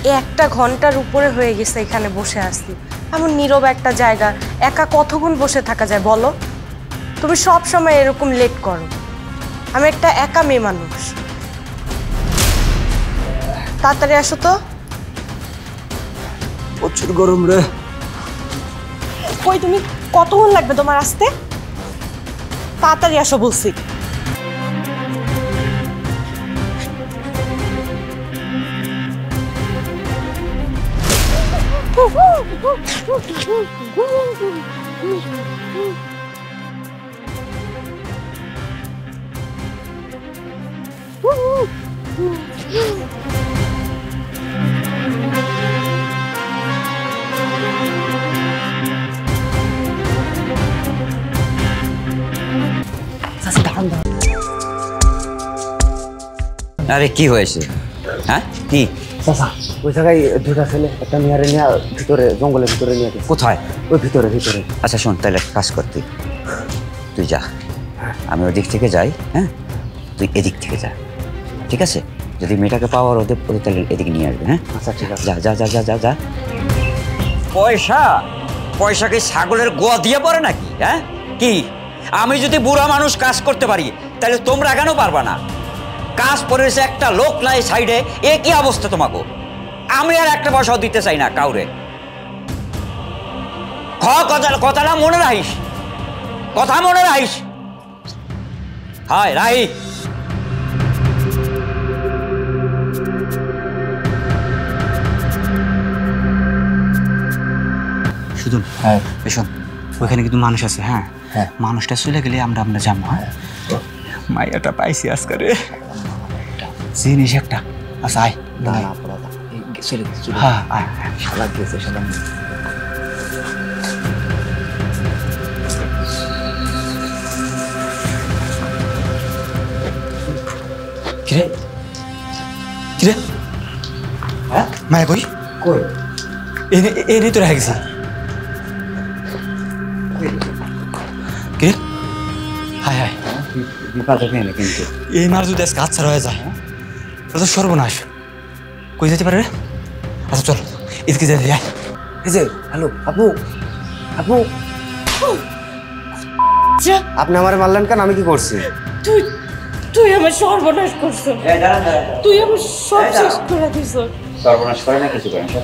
একটা ঘন্টার উপরে হয়ে গেছে এখানে বসে আছি। এমন নীরব একটা জায়গা, একা কতক্ষণ বসে থাকা যায় বলো? তুমি সব সময় এরকম লেট করো। আমি একটা একা মেয়ে মানুষ। তাড়াতাড়ি আসো তো। প্রচুর গরম রে। কই তুমি, কতক্ষণ লাগবে তোমার আসতে? তাড়াতাড়ি আসো বলছি। আরে কি হয়েছে? হ্যাঁ কি চাচা, ওই জায়গায় দুটা ছেলে একটা মেয়ারে নিয়ে ভিতরে জঙ্গলের ভিতরে নিয়ে গেছে। কোথায়? ওই ভিতরে ভিতরে। আচ্ছা শোন, তাহলে কাজ কর, তুই যা, আমি ওই দিক থেকে যাই। হ্যাঁ, তুই এদিক থেকে যা, ঠিক আছে? যদি মেয়েটাকে পাওয়ার ওদের তাহলে এদিকে নিয়ে আসবে। হ্যাঁ আচ্ছা ঠিক আছে। যা যা যা যা যা যা। পয়সা পয়সাকে ছাগলের গোয়া দিয়ে পড়ে নাকি? হ্যাঁ কি, আমি যদি বুড়া মানুষ কাজ করতে পারি তাহলে তোমরা কেন পারবা না? কাজ পড়েছে একটা লোক নাই সাইডে, এ কি অবস্থা তোমাকে? আমি আর একটা পয়সাও দিতে চাই না কাউরে। কথাটা মনে রাখিস, কথা মনে রাখিস। হায় রাই। শুধু হ্যাঁ শোন, ওইখানে কিন্তু মানুষ আছে। হ্যাঁ হ্যাঁ, মানুষটা চলে গেলে আমরা যাবো। হ্যাঁ, মাইয়াটা পাইছি আজকে রে, জিনিস একটা। আচ্ছা আয়। হ্যাঁ আয়, শালা গেছে শালা। কিরে কিরে, হ্যাঁ মায়া কই কই? এনে তো রেখে গেছে। কিরে হায় হায়, বিপদে ফেলে কিন্তু এই মার যদি আজকে হাতছাড়া হয়ে যায় তো সর্বনাশ। কই যেতে পারে রে? আচ্ছা চল এদিকে যেতে যাই। এই যে হ্যালো আপু, আপু আপনি আমারে মারলেন কেন? আমি কি করছি? তুই তুই আমার সর্বনাশ করছো। তুই আমার সব শেষ করে দিছ। সর্বনাশ করে না কিছু করে।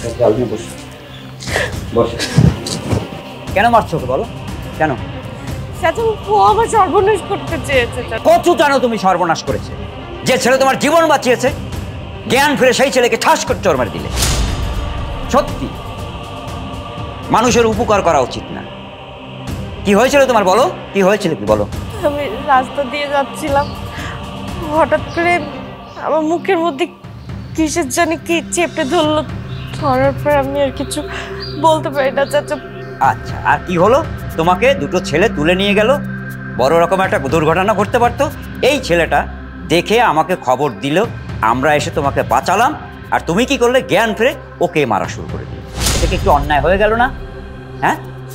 বস। কেন মারছো তো বলো, কেন? চাচা ও আমার সর্বনাশ করতে চেয়েছে। কচু টানো তুমি সর্বনাশ করেছে? যে ছেলে তোমার জীবন বাঁচিয়েছে, জ্ঞান ফিরে সেই ছেলেকে ঠাস করে চড় মারি দিলে। সত্যি মানুষের উপকার করা উচিত না। কি হয়েছিল তোমার বলো, কি হয়েছিল কি বলো? আমি রাস্তা দিয়ে যাচ্ছিলাম, হঠাৎ করে আমার মুখের মধ্যে কিসের জানি কি চেপে ধরলো। ধরার পর আমি আর কিছু বলতে পারি না চাচা। আচ্ছা, আর কি হলো? তোমাকে দুটো ছেলে তুলে নিয়ে গেল, বড় রকম একটা দুর্ঘটনা ঘটতে পারতো। এই ছেলেটা দেখে আমাকে খবর দিল, আমরা এসে তোমাকে বাঁচালাম, আর তুমি কি করলে? জ্ঞান ফিরে ওকে মারা শুরু করে দিলে। এটা কি একটু অন্যায় হয়ে গেল না? হ্যাঁ,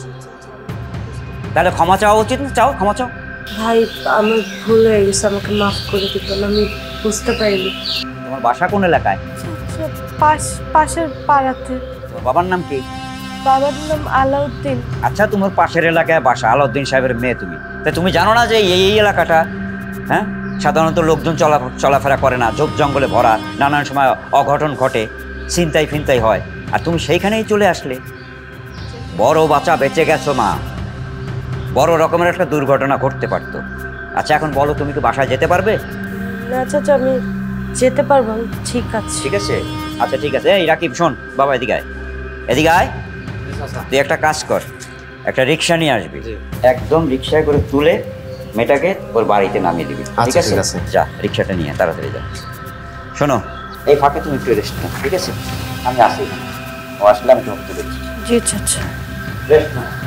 তাহলে ক্ষমা চাওয়া উচিত না? চাও, ক্ষমা চাও। ভাই আমার ভুল হয়ে গেছে, আমাকে মাফ করে দিবেন, আমি বুঝতে পারিনি। তোমার বাসা কোন এলাকায়? পাশের পাড়াতে। তোমার বাবার নাম কি? বাবার নাম আলাউদ্দিন। আচ্ছা, তোমার পাশের এলাকায় বাসা, আলাউদ্দিন সাহেবের মেয়ে তুমি, তা তুমি জানো না যে এই এলাকাটা হ্যাঁ সাধারণত লোকজন চলাফেরা করে না, ঝোপ জঙ্গলে ভরা, নানান সময় অঘটন ঘটে, ছিনতাই ফিনতাই হয়, আর তুমি সেইখানেই চলে আসলে। বড় বাচ্চা বেঁচে গেছো মা, বড় রকমের একটা দুর্ঘটনা ঘটতে পারতো। আচ্ছা এখন বলো, তুমি কি বাসায় যেতে পারবে? না চাচা, আমি যেতে পারবো। ঠিক আছে ঠিক আছে, আচ্ছা ঠিক আছে। এই রাকিব শোন, বাবা এদিকে আয়, এদিকে আয়। তুই একটা কাজ কর, একটা রিক্সা নিয়ে আসবি, একদম রিক্সায় করে তুলে মেয়েটাকে ওর বাড়িতে নামিয়ে দিবি। ঠিক আছে, যা রিক্সাটা নিয়ে তাড়াতাড়ি যা। শোনো, এই ফাঁকে তুমি একটু রেস্ট নাও, ঠিক আছে? আমি আসি, ও আসলে আমি তোমাকে তুলে দিচ্ছি। জি চাচা। রেস্ট নাও।